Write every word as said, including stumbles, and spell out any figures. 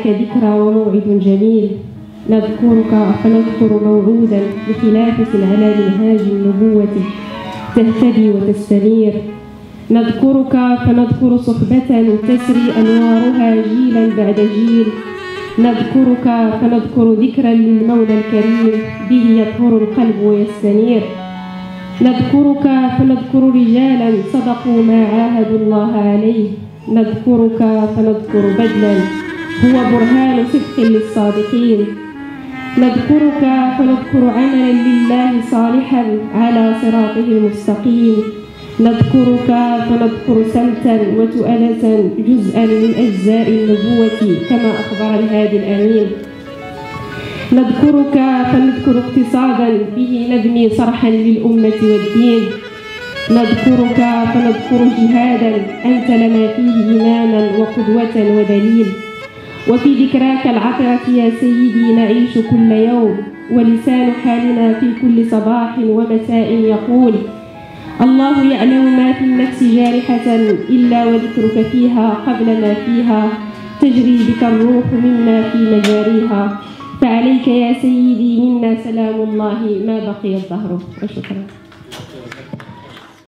ذكرى وموعد جميل. نذكرك فنذكر موعودا بخلافة على منهاج النبوة تهتدي وتستنير. نذكرك فنذكر صحبة تسري أنوارها جيلا بعد جيل. نذكرك فنذكر ذكرا للمولى الكريم به يطهر القلب ويستنير. نذكرك فنذكر رجالا صدقوا ما عاهدوا الله عليه. نذكرك فنذكر بدلا هو برهان صدق للصادقين. نذكرك فنذكر عملا لله صالحا على صراطه المستقيم. نذكرك فنذكر سمتا وتؤلة جزءا من أجزاء النبوة كما أخبر الهادي الأمين. نذكرك فنذكر اقتصادا به نبني صرحا للأمة والدين. نذكرك فنذكر جهادا أنت لنا فيه إماما وقدوة ودليل. وفي ذكراك العطرة يا سيدي نعيش كل يوم، ولسان حالنا في كل صباح ومساء يقول: الله يعلم ما في النفس جارحة إلا وذكرك فيها قبل ما فيها، تجري بك الروح منا في مجاريها. فعليك يا سيدي منا سلام الله ما بقي الدهر. وشكرا.